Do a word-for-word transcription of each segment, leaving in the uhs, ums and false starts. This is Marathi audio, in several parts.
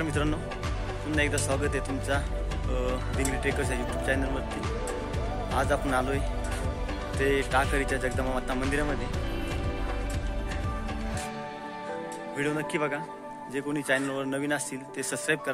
नमस्कार मित्रांनो, पुन्हा एकदा स्वागत आहे तुमचा भिंगरीट्रेकर्स या यूट्यूब चॅनलवरती। आज आपण आलोय ते tahakariच्या जगदंबा माता मंदिरामध्ये। व्हिडिओ नक्की बघा। जे कोणी चॅनलवर नवीन असतील ते सबस्क्राइब करा।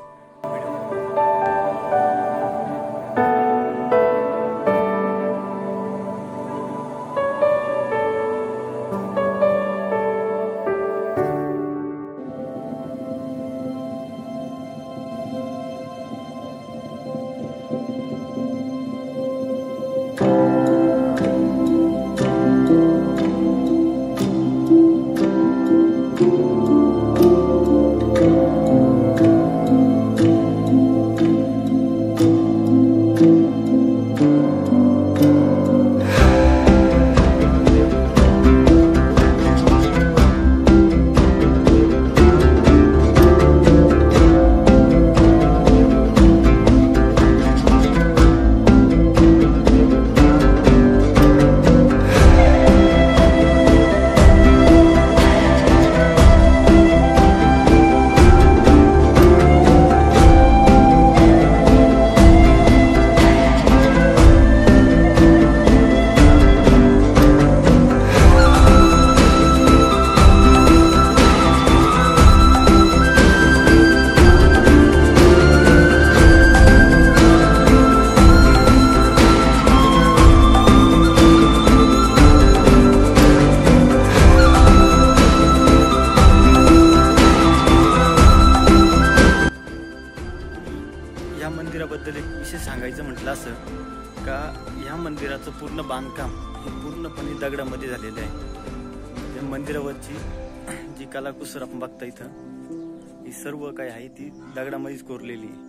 या मंदिराबद्दल एक विशेष सांगायचं म्हटलं असं का ह्या मंदिराचं पूर्ण बांधकाम हे पूर्णपणे दगडामध्ये झालेलं आहे। या मंदिरावरची जी कलाकुसर आपण बघता इथं ही सर्व काय आहे ती दगडामध्येच कोरलेली आहे।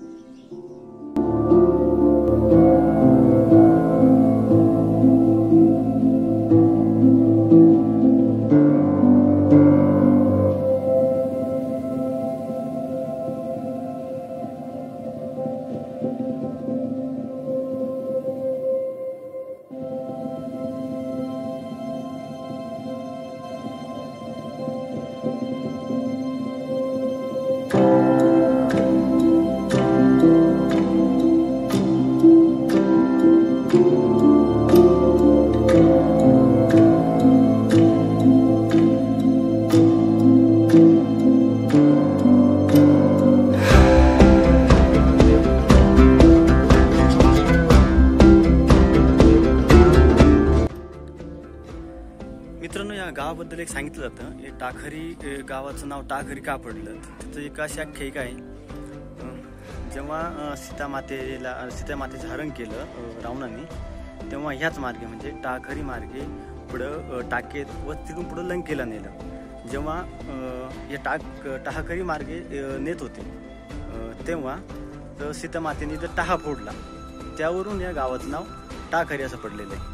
मित्रांनो, या गावाबद्दल एक सांगितलं जातं, हे tahakari गावाचं नाव tahakari का पडलं त्याचं एक अशी आख्यायिका आहे। जेव्हा सीता मातेला सीता मातेचं हरण केलं रावणाने, तेव्हा ह्याच मार्गे म्हणजे tahakari मार्गे पुढं टाकेत व तिथून पुढं लंकेला नेलं। जेव्हा या टाक tahakari मार्गे नेत होते तेव्हा सीता मातेने जर टाहा फोडला, त्यावरून या गावाचं नाव tahakari असं पडलेलं आहे।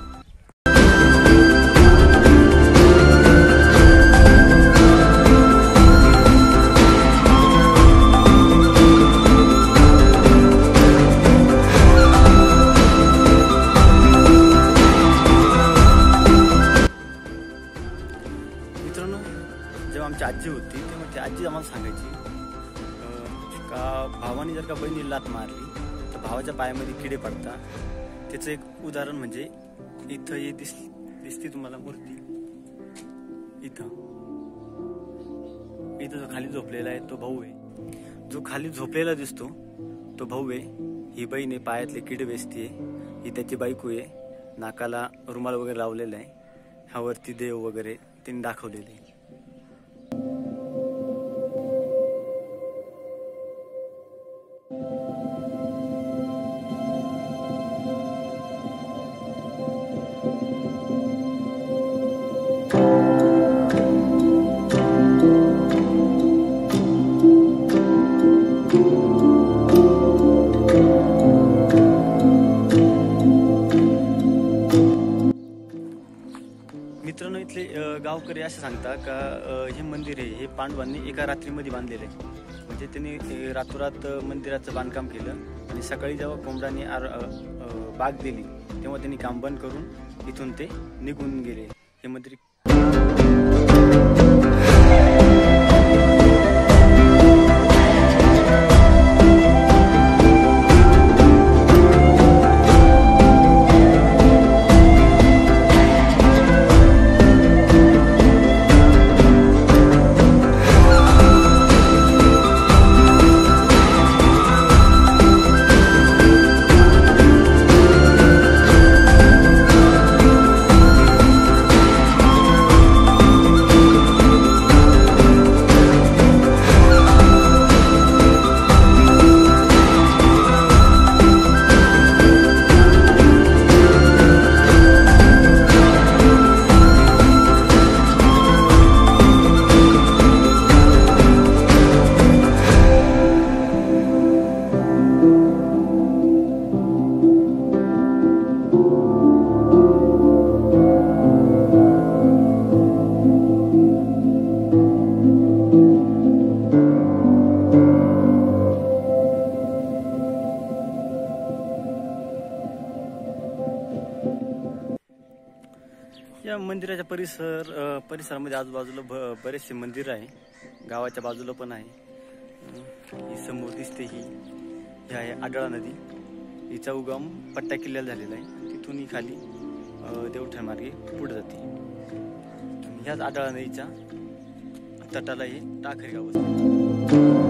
मित्रांनो, जेव्हा आमची आजी होती तेव्हा ती आजी आम्हाला सांगायची का भावाने जर का बहिणीला लात मारली तर भावाच्या पायामध्ये किडे पडतात। त्याचं एक उदाहरण म्हणजे इथं हे दिस दिसते तुम्हाला मूर्ती, इथं इथं जो खाली झोपलेला आहे तो भाऊ आहे। जो खाली झोपलेला दिसतो तो भाऊ आहे। ही बहीण आहे, पायातले किडे वेचते, ही त्याची बायको आहे, नाकाला रुमाल वगैरे लावलेला आहे, ह्यावरती देव वगैरे त्यांनी दाखवलेले आहे। मित्रांनो, इथले गावकरी असं सांगता का हे मंदिर आहे हे पांडवांनी एका रात्रीमध्ये बांधलेलं आहे। म्हणजे त्यांनी रातोरात मंदिराचं बांधकाम केलं आणि सकाळी जेव्हा कोंबड्याने बाग दिली तेव्हा त्यांनी काम बंद करून इथून ते निघून गेले। हे मंदिर परिसर अ, परिसरामध्ये आजूबाजूला ब बरेचसे मंदिर आहे, गावाच्या बाजूला पण आहे. ही समोर दिसते ही ही आहे आडळा नदी. हिचा उगम पट्टा किल्ल्याला झालेला आहे. तिथून ही खाली देवठाण मार्गे पुढे जाते. ह्याच आडळा नदीच्या तटाला हे टाकरी गाव असते.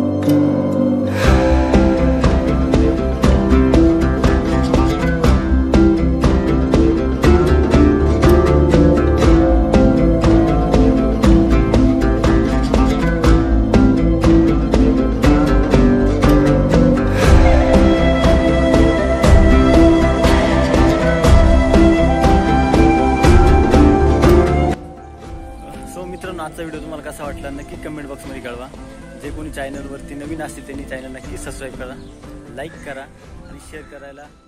मित्रांनो, आजचा व्हिडिओ तुम्हाला कसा वाटला नक्की कमेंट बॉक्समध्ये कळवा. जे कोणी चॅनलवरती नवीन असतील त्यांनी चॅनल नक्की सबस्क्राईब करा, लाईक करा आणि शेअर करायला